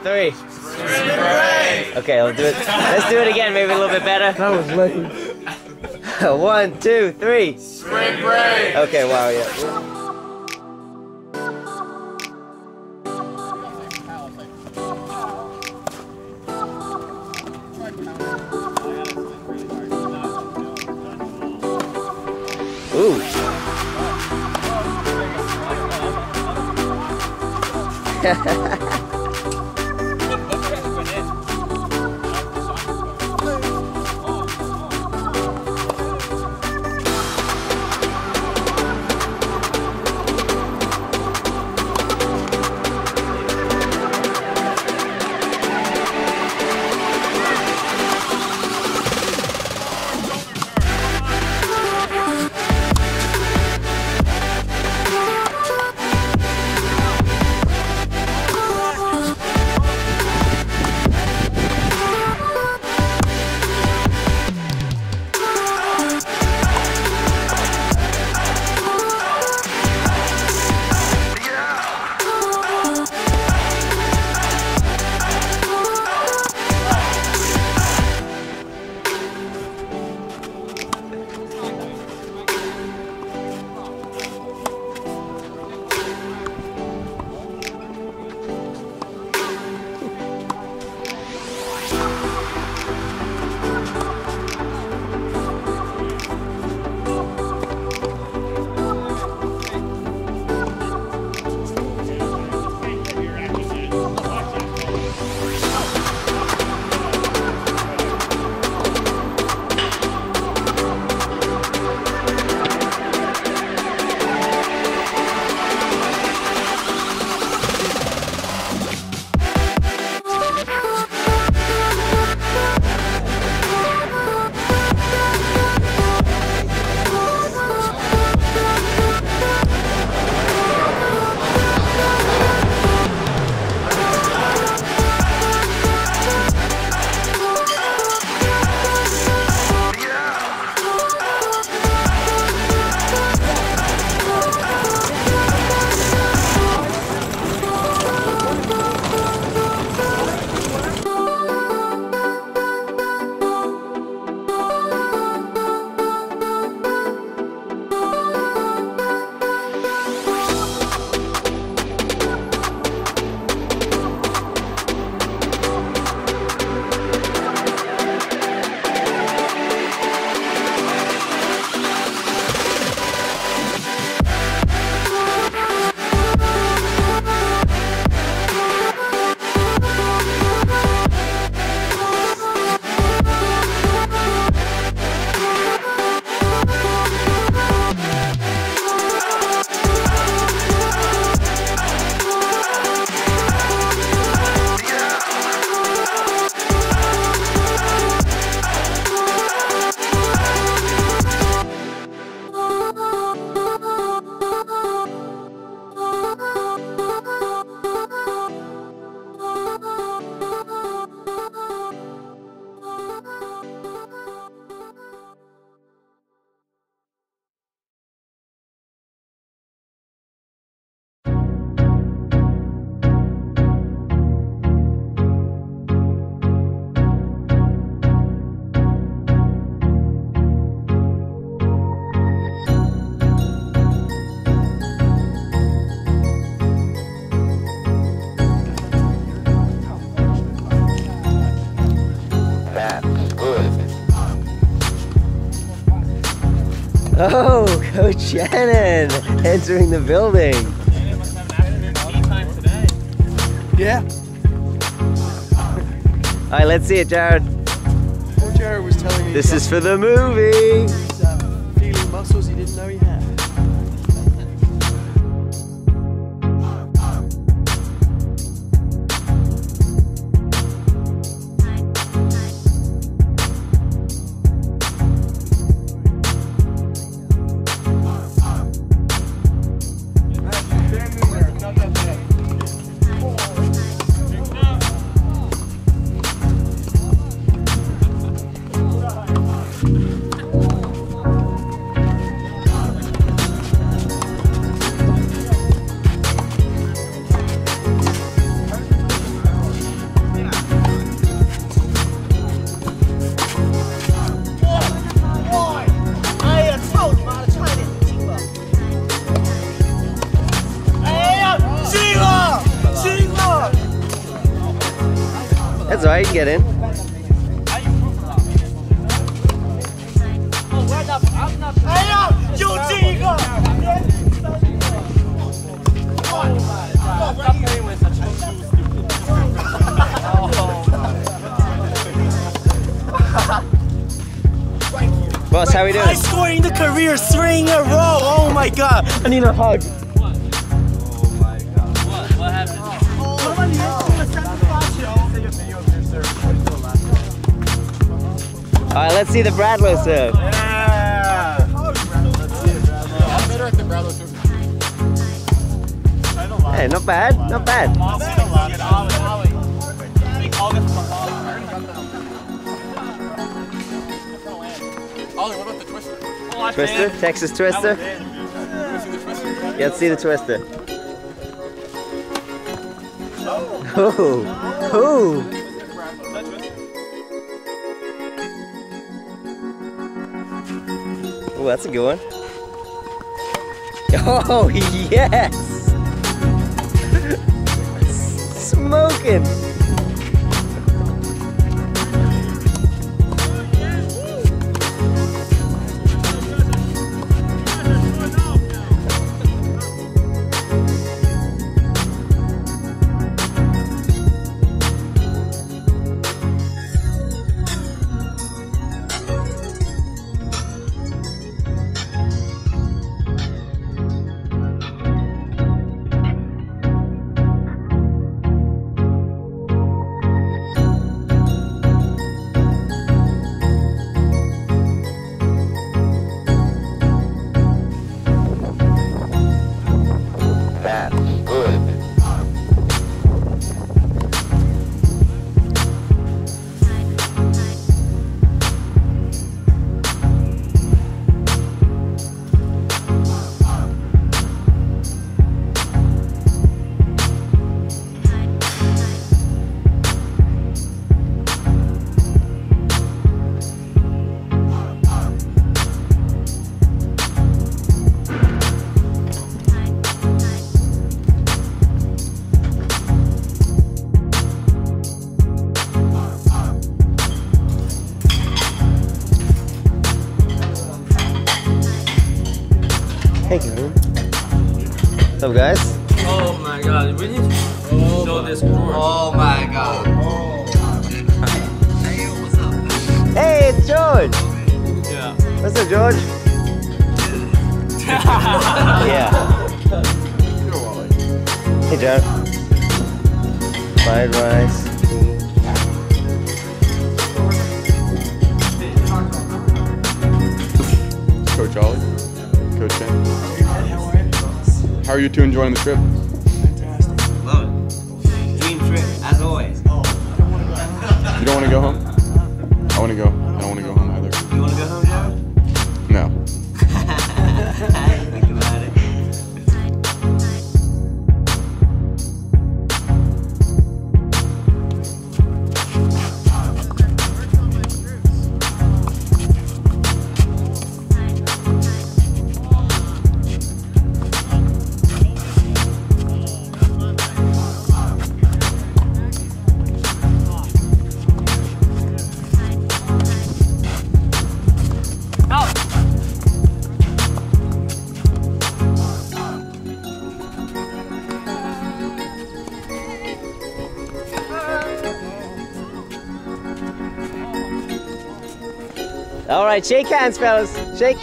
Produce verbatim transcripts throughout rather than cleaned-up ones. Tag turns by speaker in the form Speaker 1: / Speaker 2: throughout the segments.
Speaker 1: three. Spring break. Okay, we'll do it. Let's do it again, maybe a little bit better.
Speaker 2: That was lame.
Speaker 1: One, two, three.
Speaker 3: Spring break.
Speaker 1: Okay, wow, yeah. Ooh. Oh, Coach Shannon entering the building.
Speaker 4: Shannon must have an afternoon tea time today.
Speaker 2: Yeah.
Speaker 1: All right, let's see it, Jared.
Speaker 2: Oh, Jared was telling me
Speaker 1: This is for the movie.
Speaker 2: he's uh, feeling muscles he didn't know he had.
Speaker 1: Alright, you can get in. Boss, how we doing?
Speaker 3: I'm scoring the career three in a row. Oh my god. I need a hug.
Speaker 4: What? What happened?
Speaker 1: Alright, let's see the Bradlow serve.
Speaker 3: Yeah.
Speaker 5: I'm better at the Bradlow serve.
Speaker 1: Hey, not bad, not bad.
Speaker 5: Ollie, what about the twister?
Speaker 1: Twister, Texas Twister.
Speaker 5: You want to see the twister?
Speaker 1: Yeah, let's see the Twister. Oh, oh. Oh, that's a good one. Oh, yes! Smoking! Thank you. What's up, guys?
Speaker 4: Oh my god, we need to show this course.
Speaker 6: Oh my god. Hey, what's up?
Speaker 1: Hey, it's George!
Speaker 4: Yeah.
Speaker 1: What's up, George? Yeah. Hey, John. Fried rice.
Speaker 5: Coach Ollie? Coach Ken? How are you two enjoying the trip?
Speaker 6: Love it. Dream trip, as always.
Speaker 5: You don't want to go home? I want to go. I don't want to go home either.
Speaker 6: You want to go home, Jared?
Speaker 5: No.
Speaker 6: Think about it.
Speaker 1: All right, shake hands, fellas. Shake.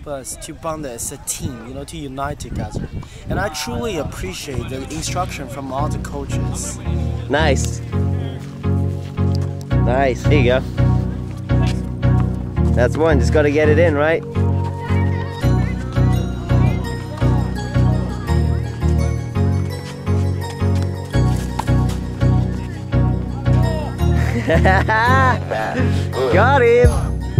Speaker 3: us to bond as a team, you know, to unite together. And I truly appreciate the instruction from all the coaches.
Speaker 1: Nice. Nice. There you go. That's one. Just got to get it in, right? Got him.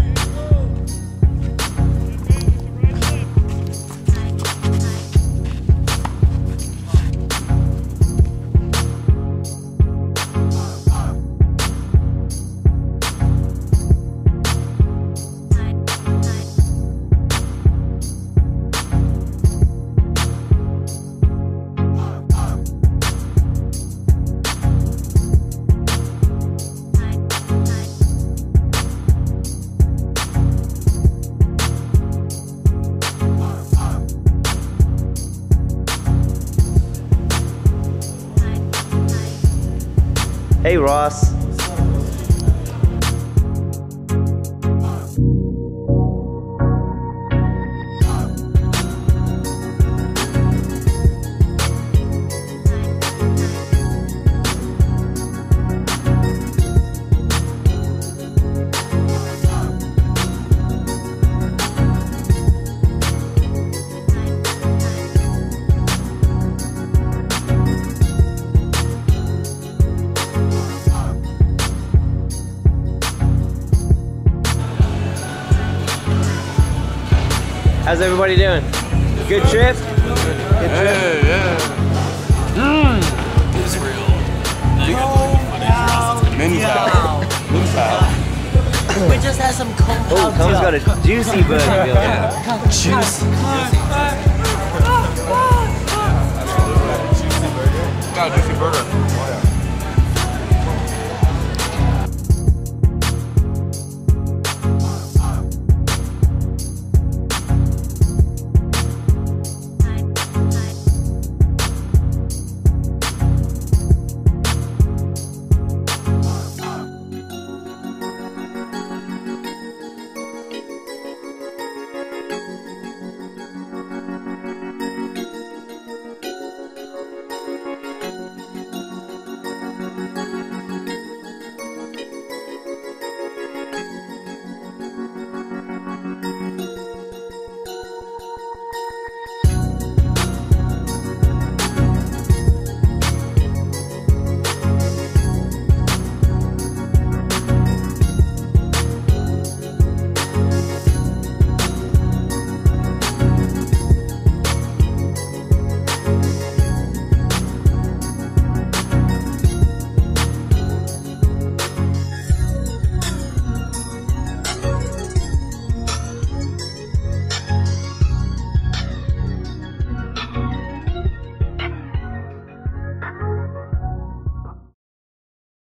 Speaker 1: Hey, Ross. How's everybody doing? Good trip? Good trip?
Speaker 5: Hey, yeah.
Speaker 4: Mmm. Israel.
Speaker 5: Min foul. Min foul.
Speaker 3: We just had some compound.
Speaker 1: Oh, Tom's got a juicy burger.
Speaker 3: Juice.